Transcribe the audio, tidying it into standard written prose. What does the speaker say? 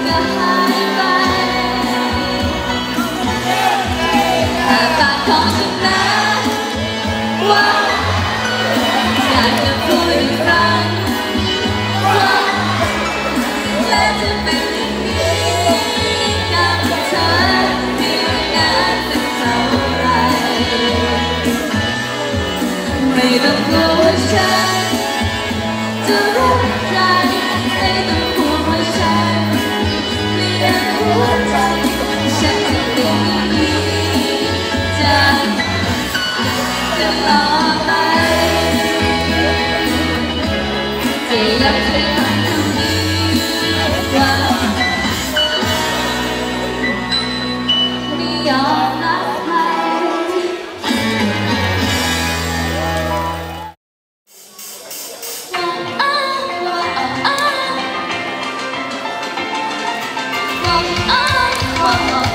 ก็หายไปแต่ปากของฉันนะว่าอยากจะพูดอีกครั้งว่าและจะเป็นอย่างนี้กับเธอไม่นานสักเท่าไรไม่ต้องกลัวว่าฉันจะรักใครไม่ต้องกลัวว่าฉันไม่รักหัวใจฉันจะเป็นอย่างนี้จากตลอดไปจะย้ำเตือนตรงนี้ว่าไม่ยอมรักใครOh